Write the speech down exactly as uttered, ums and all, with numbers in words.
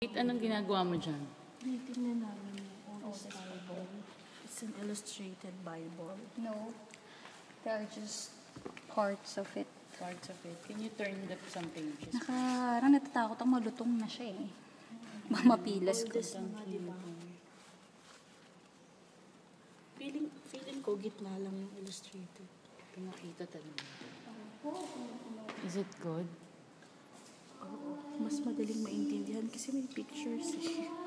Anong ginagawa mo dyan? Tinitingnan namin yung oldest Bible. It's an illustrated Bible. No, they are just parts of it. Parts of it. Can you turn the some pages? Naka, parang natatakot ako malutong na siya eh. Mamapilas ko. Oldest mga, di ba? Feeling, feeling ko, gitna lang yung illustrated. Pinakita talaga. Is it good? Oo. Mas madaling maintindihan kasi may pictures eh.